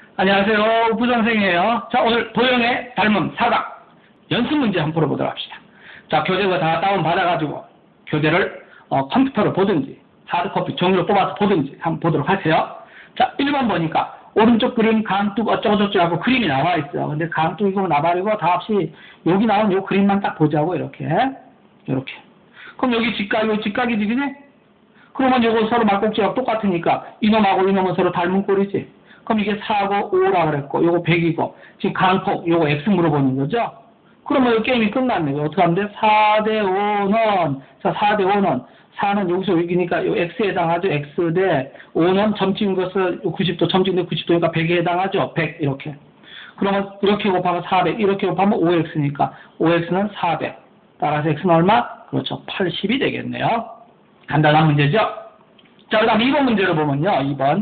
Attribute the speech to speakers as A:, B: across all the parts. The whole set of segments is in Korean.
A: 안녕하세요. 부선생이에요. 자, 오늘 도형의 닮음 사각 연습 문제 한번 풀어보도록 합시다. 자, 교재가 다 다운받아가지고 교재를 컴퓨터로 보든지 하드코피 종이로 뽑아서 보든지 한번 보도록 하세요. 자, 1번 보니까 오른쪽 그림 강둑 어쩌고저쩌고 하고 그림이 나와 있어요. 근데 강둑이고 나발이고 다 없이 여기 나온 요 그림만 딱 보자고 이렇게. 그럼 여기 직각이지 그지? 그러면 요거 서로 막곡지가 똑같으니까 이놈하고 이놈은 서로 닮은 꼴이지. 그럼 이게 4고 5라고 그랬고 요거 100이고 지금 강폭 요거 X 물어보는 거죠. 그러면 이 게임이 끝났네. 어떻게 하면 돼? 4대 5는 자 4대 5는 4는 여기서 여기니까 요 X에 해당하죠. X 대 5는 점 찍은 것을 90도 점 찍는 90도니까 100에 해당하죠. 100 이렇게. 그러면 이렇게 곱하면 400 이렇게 곱하면 5X니까 5X는 400. 따라서 X는 얼마? 그렇죠. 80이 되겠네요. 간단한 문제죠. 자, 그 다음 2번 문제를 보면요. 2번.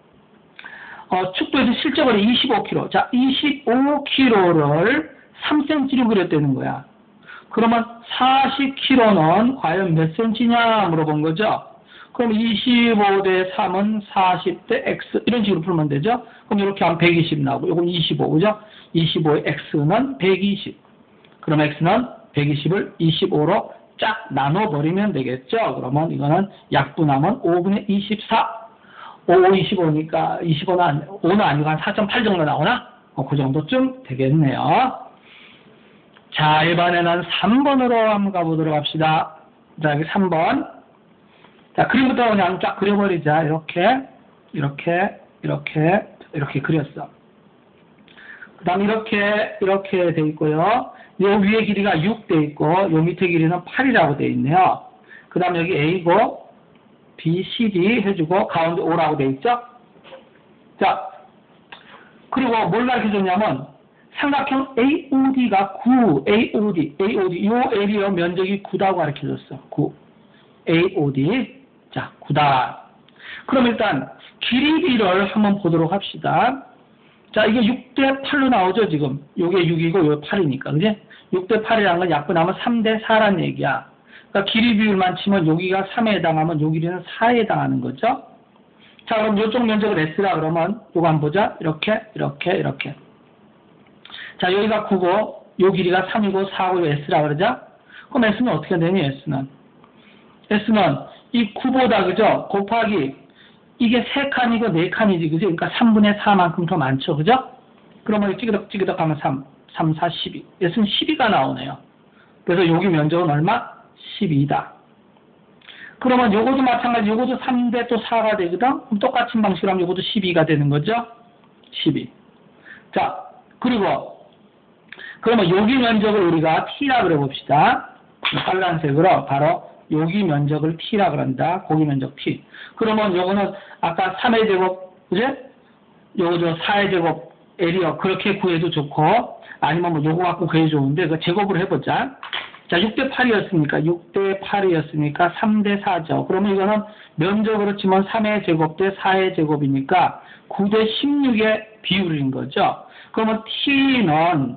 A: 축도에서 실적으로 25kg. 자, 25kg를 3cm로 그렸다는 거야. 그러면 40kg는 과연 몇 cm냐 물어본 거죠. 그럼 25대 3은 40대 x 이런 식으로 풀면 되죠. 그럼 이렇게 하면 120 나오고 이건 25 그죠? 25의 x는 120. 그럼 x는 120을 25로 쫙 나눠버리면 되겠죠. 그러면 이거는 약분하면 5분의 24. 5, 25니까 5는 아니고 한 4.8 정도 나오나? 그 정도쯤 되겠네요. 자, 이번에는 3번으로 한번 가보도록 합시다. 자, 여기 3번. 자, 그림부터 그냥 쫙 그려버리자. 이렇게 그렸어. 그 다음 이렇게 돼 있고요. 요 위에 길이가 6 돼 있고, 요 밑에 길이는 8이라고 돼 있네요. 그 다음 여기 A고, B, C, D 해주고, 가운데 O라고 돼 있죠? 자, 그리고 뭘 가르쳐줬냐면, 삼각형 AOD가 9, AOD, 요 에리어 면적이 9다고 가르쳐줬어. 9. AOD. 자, 9다. 그럼 일단, 길이비를 한번 보도록 합시다. 자, 이게 6대 8로 나오죠, 지금. 요게 6이고, 요게 8이니까, 그지? 6대 8이라는 건 약분하면 3대 4란 얘기야. 그러니까 길이 비율만 치면 여기가 3에 해당하면 요 길이는 4에 해당하는 거죠. 자, 그럼 요쪽 면적을 S라 그러면 요거 한번 보자. 이렇게. 자, 여기가 9고 요 길이가 3이고 4고 요 S라 그러자. 그럼 S는 어떻게 되니? S는 이 9보다 그죠? 곱하기 이게 3칸이고 4칸이지 그죠? 그러니까 3분의 4만큼 더 많죠. 그죠? 그러면 찌그덕 하면 3, 4, 12. S는 12가 나오네요. 그래서 여기 면적은 얼마? 12다. 그러면 요것도 마찬가지, 요것도 3대 또 4가 되거든? 그럼 똑같은 방식으로 하면 요것도 12가 되는 거죠? 12. 자, 그리고, 그러면 여기 면적을 우리가 T라 그래 봅시다. 빨간색으로 바로 여기 면적을 T라 그런다. 고기 면적 T. 그러면 요거는 아까 3의 제곱, 그지? 요거 4의 제곱 에리어 그렇게 구해도 좋고, 아니면 뭐 요거 갖고 구해도 좋은데, 그 제곱으로 해보자. 자, 6대 8이었으니까 3대 4죠. 그러면 이거는 면적으로 치면 3의 제곱 대 4의 제곱이니까 9대 16의 비율인 거죠. 그러면 T는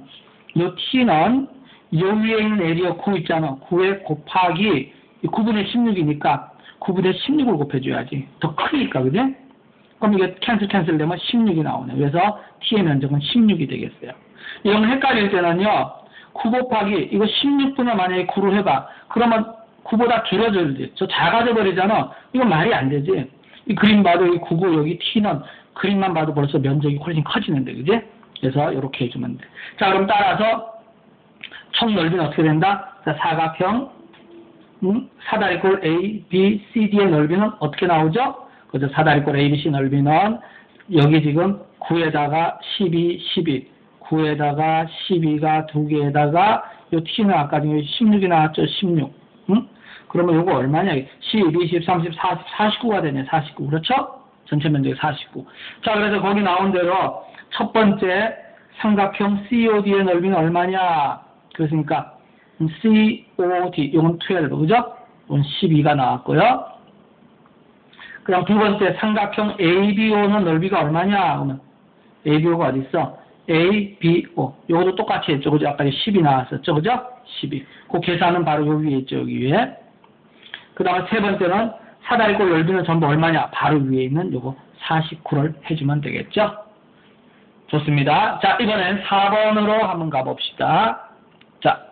A: 요 위에 있는 에리어 9 있잖아. 9에 곱하기 9분의 16이니까 9분의 16을 곱해줘야지. 더 크니까, 그지? 그럼 이게 캔슬 되면 16이 나오네. 그래서 T의 면적은 16이 되겠어요. 이런 헷갈릴 때는요. 9 곱하기 이거 16분을 만약에 9로 해봐. 그러면 9보다 길어져야 돼. 저 작아져 버리잖아. 이건 말이 안 되지. 이 그림 봐도 여기 9고 여기 T는 그림만 봐도 벌써 면적이 훨씬 커지는데, 그지? 그래서 이렇게 해주면 돼. 자, 그럼 따라서 총 넓이는 어떻게 된다? 자, 사각형 사다리꼴 A, B, C, D의 넓이는 어떻게 나오죠? 그죠? 사다리꼴 A, B, C 넓이는 여기 지금 9에다가 12. 9에다가 12가 2개에다가 요 T는 아까 지금 16이 나왔죠? 16. 그러면 요거 얼마냐? 10, 20, 30, 40, 49가 되네. 49. 그렇죠? 전체 면적이 49. 자, 그래서 거기 나온 대로 첫 번째 삼각형 COD의 넓이는 얼마냐? 그렇습니까? COD, 요건 12, 그죠? 이건 12가 나왔고요. 그럼 두 번째 삼각형 ABO는 넓이가 얼마냐? 그러면 ABO가 어디 있어? ABO. 요것도 똑같이 했죠. 그죠? 아까 10이 나왔었죠. 그죠? 12. 그 계산은 바로 여기 위에 있죠. 여기 위에. 그 다음에 세 번째는 사다리꼴 넓이는 전부 얼마냐? 바로 위에 있는 요거 49를 해주면 되겠죠. 좋습니다. 자, 이번엔 4번으로 한번 가봅시다. 자,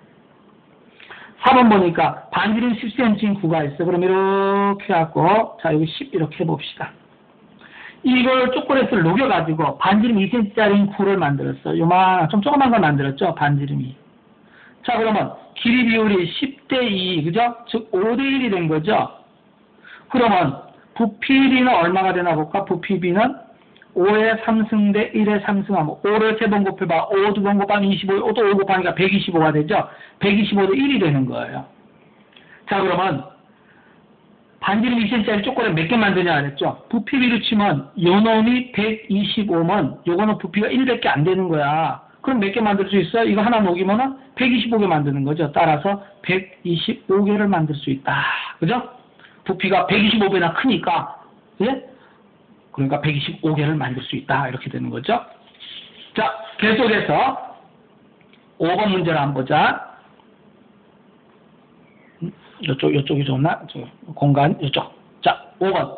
A: 4번 보니까 반지름 10cm인 구가 있어. 그럼 이렇게 하고, 자, 여기 10 이렇게 해봅시다. 이걸 초콜릿을 녹여가지고 반지름 2cm짜리 구를 만들었어. 좀 조그만 걸 만들었죠? 반지름이. 자, 그러면 길이 비율이 10대 2, 그죠? 즉, 5대 1이 된 거죠? 그러면 부피비는 얼마가 되나 볼까? 부피비는 5의 3승 대 1의 3승하면 5를 3번 곱해봐. 5 2번 곱하면 25, 5도 5 곱하니까 125가 되죠? 125 대 1이 되는 거예요. 자, 그러면 반지름 2cm짜리 초콜릿 몇 개 만드냐 그랬죠? 부피비로 치면 요 놈이 125면 요거는 부피가 1밖에 안 되는 거야. 그럼 몇 개 만들 수 있어요? 이거 하나 녹이면은 125개 만드는 거죠. 따라서 125개를 만들 수 있다. 그죠? 부피가 125배나 크니까, 예? 그러니까 125개를 만들 수 있다. 이렇게 되는 거죠. 자, 계속해서 5번 문제를 한번 보자. 이쪽이 좋나? 공간, 이쪽. 자, 5번.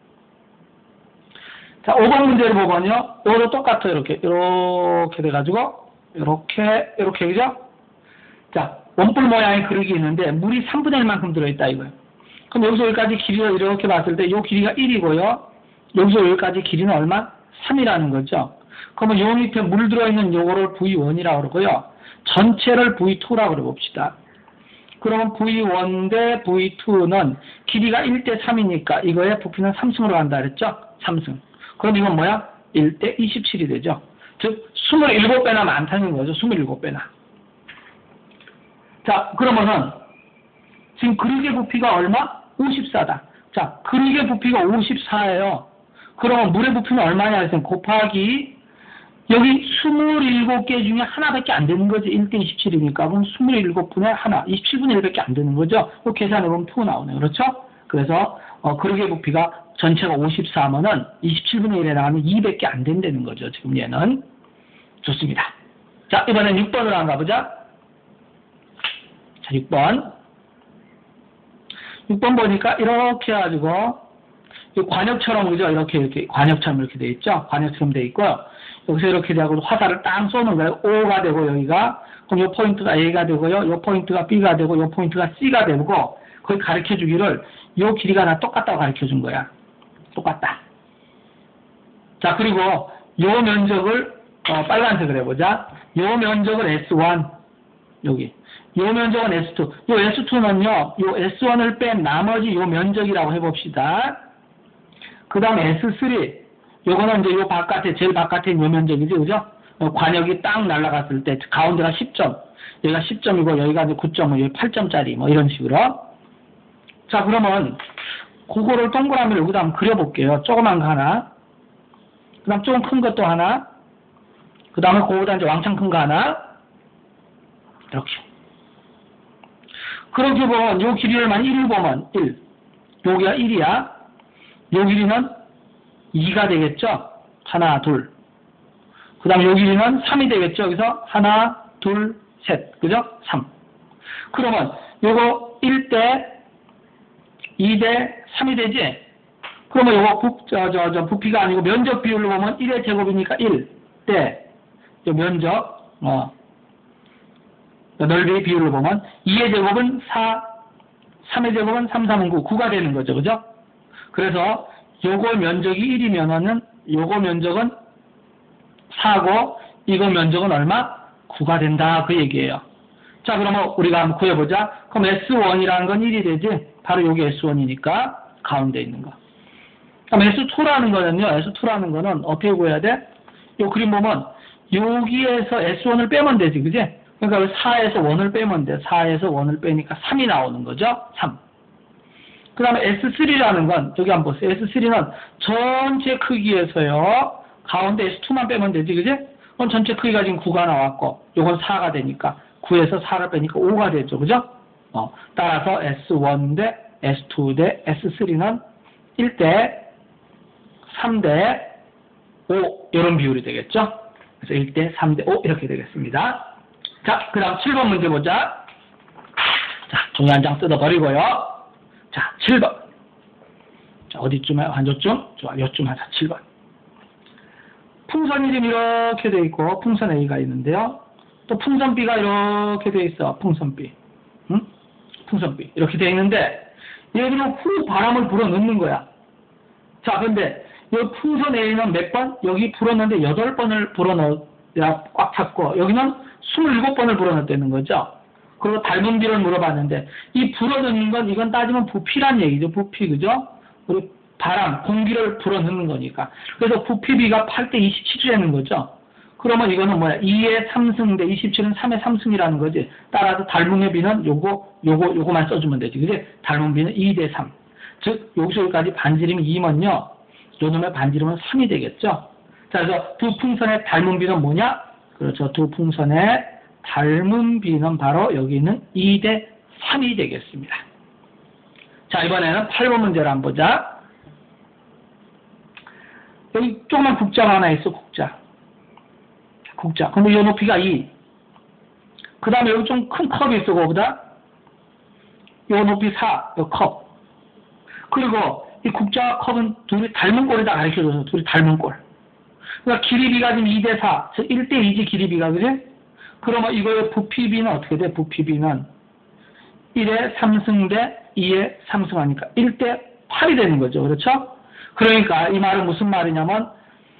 A: 자, 5번 문제를 보면요. 이것도 똑같아요. 이렇게 돼가지고, 이렇게, 그죠? 자, 원뿔 모양의 그릇이 있는데, 물이 3분의 1만큼 들어있다, 이거예요. 그럼 여기서 여기까지 길이가 이렇게 봤을 때, 이 길이가 1이고요. 여기서 여기까지 길이는 얼마? 3이라는 거죠. 그러면 요 밑에 물 들어있는 요거를 V1이라고 그러고요. 전체를 V2라고 그려봅시다. 그러면 V1 대 V2는 길이가 1대 3이니까 이거의 부피는 3승으로 간다 그랬죠? 3승. 그럼 이건 뭐야? 1대 27이 되죠. 즉 27배나 많다는 거죠. 27배나. 자, 그러면은 지금 그릇의 부피가 얼마? 54다. 자, 그릇의 부피가 54예요. 그러면 물의 부피는 얼마냐 해서 곱하기 여기 27개 중에 하나밖에 안 되는 거지. 1대 27이니까. 그럼 27분의 하나, 27분의 1밖에 안 되는 거죠. 계산해보면 2 나오네요. 그렇죠? 그래서 그릇의 부피가 전체가 54면은 27분의 1에 나가면 2밖에 안 된다는 거죠. 지금 얘는. 좋습니다. 자, 이번엔 6번으로 한번 가보자. 자, 6번. 6번 보니까 이렇게 해가지고 관역처럼, 그죠? 이렇게 관역처럼 이렇게 돼 있죠? 관역처럼 돼 있고요. 여기서 이렇게 되고 화살을 딱 쏘는 거예요. O가 되고 여기가. 그럼 요 포인트가 A가 되고요. 요 포인트가 B가 되고 요 포인트가 C가 되고 거기 가르쳐 주기를 요 길이가 다 똑같다고 가르쳐 준 거야. 똑같다. 자, 그리고 요 면적을 빨간색으로 해보자. 요 면적을 S1 여기. 요 면적은 S2. 요 S2는요. 요 S1을 뺀 나머지 요 면적이라고 해봅시다. 그 다음에 S3. 요거는 이제 요 바깥에, 제일 바깥에 있는 요 면적이지, 그죠? 관역이 딱 날아갔을 때, 가운데가 10점, 여기가 10점이고, 여기가 이제 9점, 여기 8점짜리, 뭐 이런 식으로. 자, 그러면, 그거를 동그라미를 여기다 한번 그려볼게요. 조그만 거 하나. 그 다음 조금 큰 것도 하나. 그 다음에 그거보다 이제 왕창 큰 거 하나. 이렇게. 그렇게 보면, 요 길이를만 1을 보면, 1. 여기가 1이야. 요 길이는 2가 되겠죠? 하나, 둘. 그 다음 요 길이는 3이 되겠죠? 여기서 하나, 둘, 셋. 그죠? 3. 그러면 요거 1대 2대 3이 되지? 그러면 요거 부피가 아니고 면적 비율로 보면 1의 제곱이니까 1대 요 면적 넓이의 비율로 보면 2의 제곱은 4, 3의 제곱은 3, 3은 9, 9가 되는 거죠. 그죠? 그래서 요거 면적이 1이면은 요거 면적은 4고 이거 면적은 얼마? 9가 된다. 그 얘기예요. 자, 그러면 우리가 한번 구해보자. 그럼 S1이라는 건 1이 되지? 바로 요게 S1이니까 가운데 있는 거. 그럼 S2라는 거는요. S2라는 거는 어떻게 구해야 돼? 요 그림 보면 여기에서 S1을 빼면 되지. 그지? 그러니까 4에서 1을 빼면 돼. 4에서 1을 빼니까 3이 나오는 거죠. 3. 그 다음에 S3라는 건, 저기 한번 보세요. S3는 전체 크기에서요, 가운데 S2만 빼면 되지, 그지? 그럼 전체 크기가 지금 9가 나왔고, 요건 4가 되니까, 9에서 4를 빼니까 5가 되죠, 그죠? 따라서 S1 대 S2 대 S3는 1대 3대 5, 이런 비율이 되겠죠? 그래서 1대 3대 5, 이렇게 되겠습니다. 자, 그 다음 7번 문제 보자. 자, 종이 한 장 뜯어버리고요. 자, 7번. 자, 어디쯤에, 한 요쯤? 좋아, 요쯤 하자, 7번. 풍선 이름 이렇게 돼 있고 풍선 A가 있는데요. 또 풍선 B가 이렇게 돼 있어. 풍선 B. 응? 풍선 B. 이렇게 돼 있는데 얘들은 후 바람을 불어 넣는 거야. 자, 근데 이 풍선 A는 몇 번? 여기 불어넣는데 8번을 불어넣어야 꽉 찼고 여기는 27번을 불어넣었다는 거죠. 그리고 닮은 B를 물어봤는데 이 불어넣는 건 이건 따지면 부피란 얘기죠. 부피, 그죠? 그리고 바람, 공기를 불어넣는 거니까. 그래서 부피 B가 8대 27이라는 거죠. 그러면 이거는 뭐야? 2의 3승 대 27은 3의 3승이라는 거지. 따라서 닮음의 B는 요거만 써주면 되지. 그지? 닮은 B는 2 대 3. 즉, 여기서 여기까지 반지름이 2면요. 요 놈의 반지름은 3이 되겠죠. 자, 그래서 두 풍선의 닮은 B는 뭐냐? 그렇죠. 두 풍선의 닮은 B는 바로 여기 있는 2 대 3이 되겠습니다. 자, 이번에는 8번 문제를 한번 보자. 여기 조그만 국자가 하나 있어, 국자. 근데 이 높이가 2. 그 다음에 여기 좀 큰 컵이 있어, 그거보다. 이 높이 4, 이 컵. 그리고 이 국자와 컵은 둘이 닮은 꼴에다 가르쳐줘서 둘이 닮은 꼴. 그러니까 길이비가 지금 2 대 4, 즉 1대 2지 길이비가, 그래? 그러면 이거의 부피비는 어떻게 돼? 부피비는 1의 3승 대 2의 3승 하니까 1대 8이 되는 거죠. 그렇죠? 그러니까 이 말은 무슨 말이냐면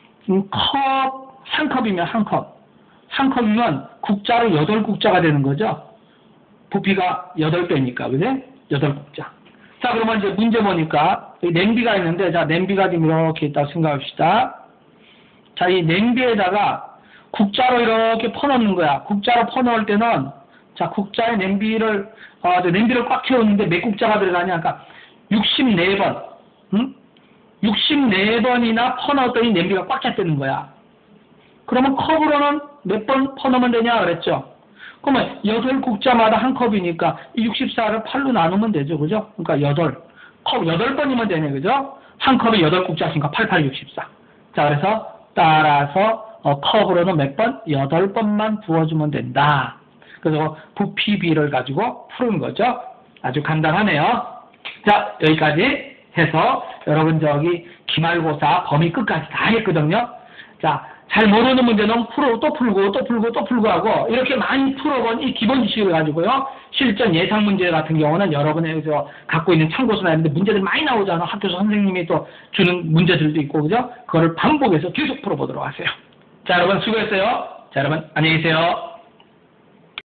A: 한 컵이면 한 컵이면 국자로 8국자가 되는 거죠. 부피가 8배니까, 그래? 8국자. 자, 그러면 이제 문제 보니까 냄비가 있는데, 자, 냄비가 지금 이렇게 있다고 생각합시다. 자, 이 냄비에다가 국자로 이렇게 퍼넣는 거야. 국자로 퍼넣을 때는, 자, 국자에 냄비를 꽉 채우는데 몇 국자가 들어가냐? 그러니까 64번, 응? 64번이나 퍼넣었더니 냄비가 꽉 찼다는 거야. 그러면 컵으로는 몇 번 퍼넣으면 되냐 그랬죠? 그러면 8국자마다 한 컵이니까 이 64를 8로 나누면 되죠. 그죠? 그러니까 컵 8번이면 되네. 그죠? 한 컵에 8국자니까 8, 8, 64. 자, 그래서 따라서 컵으로는 몇 번? 8번만 부어주면 된다. 그래서 부피 B를 가지고 푸는 거죠. 아주 간단하네요. 자, 여기까지 해서 여러분 저기 기말고사 범위 끝까지 다 했거든요. 자, 잘 모르는 문제는 또 풀고 하고 이렇게 많이 풀어본 이 기본 지식을 가지고요. 실전 예상 문제 같은 경우는 여러분의 갖고 있는 참고서나 이런데 문제들 많이 나오잖아. 학교에서 선생님이 또 주는 문제들도 있고, 그죠? 그거를 반복해서 계속 풀어보도록 하세요. 자, 여러분 수고했어요. 자, 여러분 안녕히 계세요.